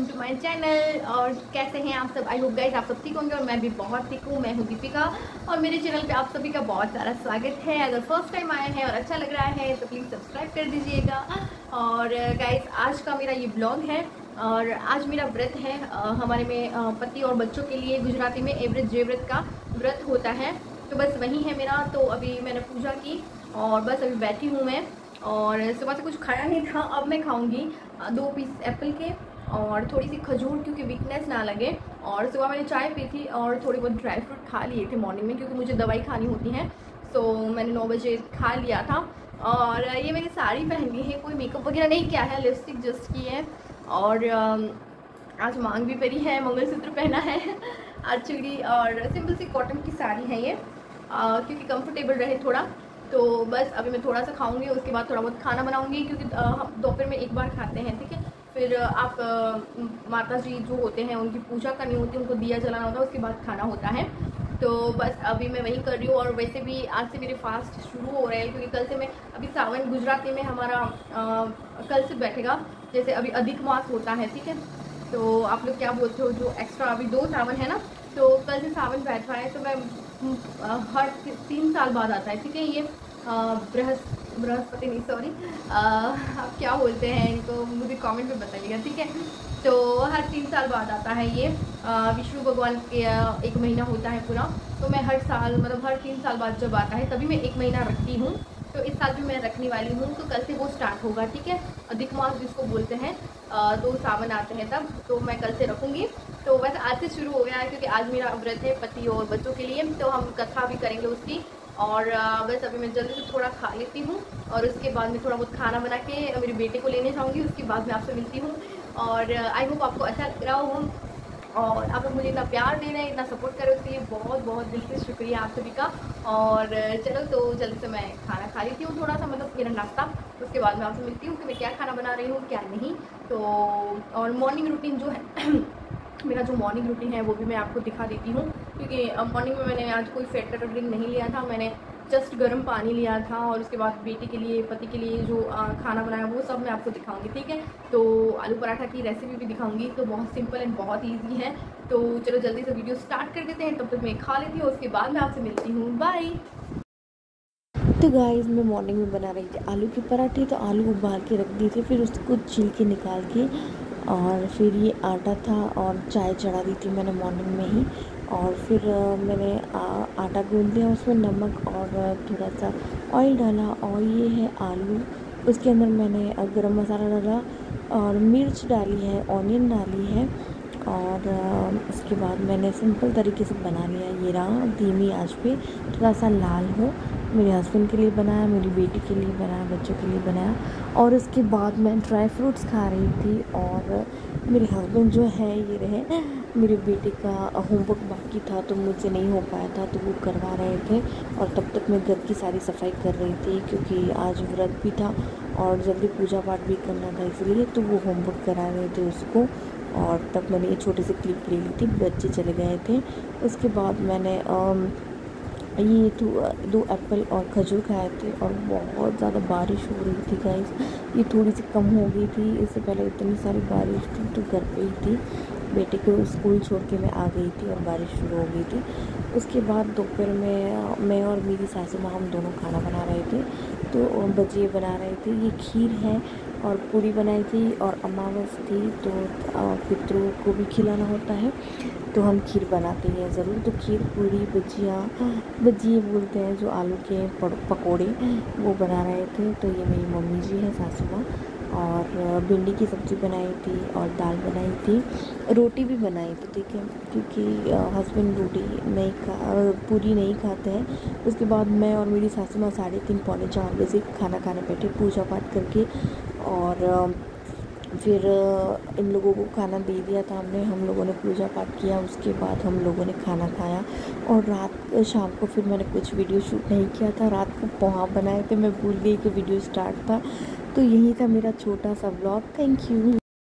Welcome to my channel. और कैसे हैं आप सब? आई होप गाइस आप सब ठीक होंगे और मैं भी बहुत ठीक हूँ। मैं हूँ दीपिका और मेरे चैनल पे आप सभी का बहुत सारा स्वागत है। अगर फर्स्ट टाइम आए हैं और अच्छा लग रहा है तो प्लीज़ सब्सक्राइब कर दीजिएगा। और गाइस आज का मेरा ये ब्लॉग है और आज मेरा व्रत है। हमारे में पति और बच्चों के लिए गुजराती में एवरेज जे व्रत का व्रत होता है, तो बस वही है मेरा। तो अभी मैंने पूजा की और बस अभी बैठी हूँ मैं। और सुबह से कुछ खाया नहीं था, अब मैं खाऊंगी 2 पीस एप्पल के और थोड़ी सी खजूर, क्योंकि वीकनेस ना लगे। और सुबह मैंने चाय पी थी और थोड़ी बहुत ड्राई फ्रूट खा लिए थे मॉर्निंग में, क्योंकि मुझे दवाई खानी होती है। तो मैंने 9 बजे खा लिया था। और ये मैंने साड़ी पहन ली है, कोई मेकअप वगैरह नहीं किया है, लिपस्टिक जस्ट की है। और आज मांग भी परी है, मंगलसूत्र पहना है आज चूड़ी, और सिंपल सी कॉटन की साड़ी है ये, क्योंकि कंफर्टेबल रहे थोड़ा। तो बस अभी मैं थोड़ा सा खाऊंगी, उसके बाद थोड़ा बहुत खाना बनाऊंगी, क्योंकि हम दोपहर में एक बार खाते हैं, ठीक है। फिर आप माता जी जो होते हैं उनकी पूजा करनी होती है, उनको दिया जलाना होता है, उसके बाद खाना होता है। तो बस अभी मैं वही कर रही हूँ। और वैसे भी आज से मेरे फास्ट शुरू हो रहे हैं, क्योंकि कल से मैं अभी सावन गुजराती में हमारा कल से बैठेगा। जैसे अभी अधिक मास होता है, ठीक है। तो आप लोग क्या बोलते हो, जो एक्स्ट्रा अभी 2 सावन है ना, तो कल से सावन बैठ रहा है। तो मैं हर 3 साल बाद आता है, ठीक है। ये बृहस्पति नहीं, सॉरी, आप क्या बोलते हैं इनको, मुझे कमेंट में बताइएगा, ठीक है। तो हर 3 साल बाद आता है ये। विष्णु भगवान के 1 महीना होता है पूरा। तो मैं हर साल, मतलब हर 3 साल बाद जब आता है तभी मैं 1 महीना रखती हूँ। तो इस साल भी मैं रखने वाली हूँ, तो कल से वो स्टार्ट होगा, ठीक है। अधिक मास जिसको बोलते हैं, 2 सावन आते हैं तब, तो मैं कल से रखूँगी। तो वैसे आज से शुरू हो गया है, क्योंकि आज मेरा व्रत है पति और बच्चों के लिए, तो हम कथा भी करेंगे उसकी। और बस अभी मैं जल्दी से थोड़ा खा लेती हूँ और उसके बाद मैं थोड़ा बहुत खाना बना के मेरे बेटे को लेने जाऊँगी। उसके बाद मैं आपसे मिलती हूँ। और आई होप आपको अच्छा लग रहा हो, और आप लोग मुझे इतना प्यार दे रहे हैं, इतना सपोर्ट कर रहे हो, उसके लिए बहुत बहुत दिल से शुक्रिया आप सभी का। और चलो, तो जल्दी से मैं खाना खा लेती हूँ, थोड़ा सा, मतलब मेरा नाश्ता। उसके बाद मैं आपसे मिलती हूँ कि मैं क्या खाना बना रही हूँ क्या नहीं। तो और मॉर्निंग रूटीन जो है मेरा जो मॉर्निंग रूटीन है वो भी मैं आपको दिखा देती हूँ, क्योंकि मॉर्निंग में मैंने आज कोई फेट का ड्रिंक नहीं लिया था। मैंने जस्ट गर्म पानी लिया था, और उसके बाद बेटे के लिए, पति के लिए जो खाना बनाया वो सब मैं आपको दिखाऊंगी, ठीक है। तो आलू पराठा की रेसिपी भी दिखाऊंगी, तो बहुत सिंपल एंड बहुत इजी है। तो चलो जल्दी से वीडियो स्टार्ट कर देते हैं, तब तक मैं खा लेती हूँ, उसके बाद मैं आपसे मिलती हूँ। बाय। तो गाइस मैं मॉर्निंग में बना रही थी आलू के पराठे। तो आलू उबाल के रख दिए थे, फिर उसको छील के निकाल के, और फिर ये आटा था और चाय चढ़ा दी थी मैंने मॉर्निंग में ही। और फिर मैंने आटा गूंद लिया, उसमें नमक और थोड़ा सा ऑयल डाला, और ये है आलू। उसके अंदर मैंने गरम मसाला डाला और मिर्च डाली है, ऑनियन डाली है। और उसके बाद मैंने सिंपल तरीके से बना लिया। ये रहा, धीमी आंच पे, थोड़ा सा लाल हो। मेरे हस्बैंड के लिए बनाया, मेरी बेटी के लिए बनाया, बच्चों के लिए बनाया। और उसके बाद मैं ड्राई फ्रूट्स खा रही थी। और मेरे हस्बैंड जो है ये रहे, मेरे बेटे का होमवर्क बाकी था तो मुझसे नहीं हो पाया था, तो वो करवा रहे थे। और तब तक मैं घर की सारी सफाई कर रही थी, क्योंकि आज व्रत भी था और जल्दी पूजा पाठ भी करना था, इसलिए तो वो होमवर्क करा रहे थे उसको। और तब मैंने ये छोटी सी क्लिप ले ली थी, बच्चे चले गए थे। उसके बाद मैंने ये 2 एप्पल और खजूर खाए थे। और बहुत ज़्यादा बारिश हो रही थी गाइस, ये थोड़ी सी कम हो गई थी, इससे पहले इतनी सारी बारिश थी। तो घर पे ही थी, बेटे को स्कूल छोड़ के मैं आ गई थी और बारिश शुरू हो गई थी। उसके बाद दोपहर में मैं और मेरी सासू माँ हम दोनों खाना बना रहे थे। तो भजिए बना रहे थे, ये खीर है, और पूरी बनाई थी, और अमावस थी, तो पितरों को भी खिलाना होता है, तो हम खीर बनाते हैं ज़रूर। तो खीर, पूरी, भजिए बोलते हैं जो आलू के पकोड़े, वो बना रहे थे। तो ये मेरी मम्मी जी है, सासू माँ। और भिंडी की सब्ज़ी बनाई थी और दाल बनाई थी, रोटी भी बनाई थी, ठीक है, क्योंकि हस्बैंड रोटी नहीं पूरी नहीं खाते हैं। उसके बाद मैं और मेरी सासू माँ 3:30 पौने 4 बजे खाना खाने बैठे, पूजा पाठ करके। और फिर इन लोगों को खाना दे दिया था हमने, हम लोगों ने पूजा पाठ किया, उसके बाद हम लोगों ने खाना खाया। और शाम को फिर मैंने कुछ वीडियो शूट नहीं किया था, रात को पोहा बनाए थे, मैं भूल गई कि वीडियो स्टार्ट था। तो यही था मेरा छोटा सा व्लॉग। Thank you.